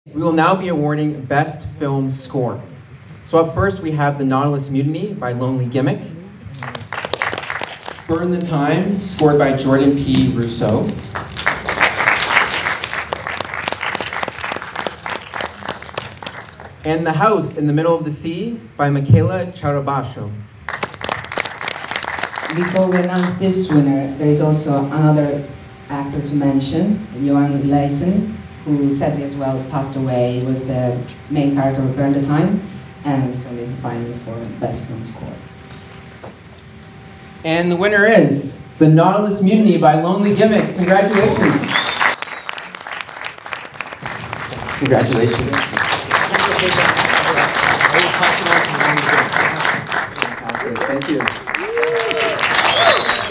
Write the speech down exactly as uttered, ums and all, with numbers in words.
We will now be awarding Best Film Score. So up first we have The Nautilus Mutiny by Lonely Gimmick. Burn the Time, scored by Jordan P. Rousseau. And The House in the Middle of the Sea by Michaela Charabasho. Before we announce this winner, there is also another actor to mention, Johan Leysen, who sadly as well passed away. He was the main character of Burn the Time, and from his finalist for Best Film Score. And the winner is The Nautilus Mutiny by Lonely Gimmick. Congratulations. Congratulations. Thank you.